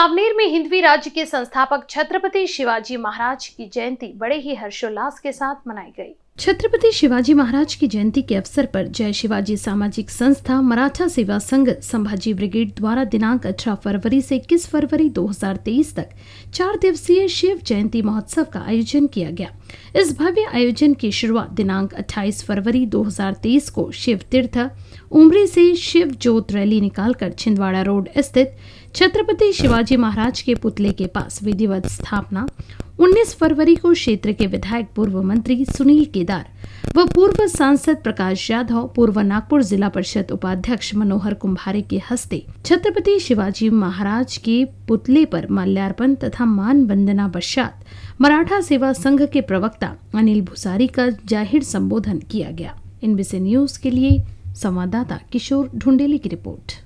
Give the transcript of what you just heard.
सांवनेर में हिंदवी राज्य के संस्थापक छत्रपति शिवाजी महाराज की जयंती बड़े ही हर्षोल्लास के साथ मनाई गई। छत्रपति शिवाजी महाराज की जयंती के अवसर पर जय शिवाजी सामाजिक संस्था मराठा सेवा संघ संभाजी ब्रिगेड द्वारा दिनांक 18 फरवरी से 21 फरवरी 2023 तक 4 दिवसीय शिव जयंती महोत्सव का आयोजन किया गया। इस भव्य आयोजन की शुरुआत दिनांक 28 फरवरी 2023 को शिव तीर्थ उमरी से शिव जोत रैली निकालकर छिंदवाड़ा रोड स्थित छत्रपति शिवाजी महाराज के पुतले के पास विधिवत स्थापना, 19 फरवरी को क्षेत्र के विधायक पूर्व मंत्री सुनील केदार व पूर्व सांसद प्रकाश यादव, पूर्व नागपुर जिला परिषद उपाध्यक्ष मनोहर कुंभारे के हस्ते छत्रपति शिवाजी महाराज के पुतले पर माल्यार्पण तथा मान वंदना पश्चात मराठा सेवा संघ के प्रवक्ता अनिल भुसारी का जाहिर संबोधन किया गया। NBC न्यूज के लिए संवाददाता किशोर ढुंडेली की रिपोर्ट।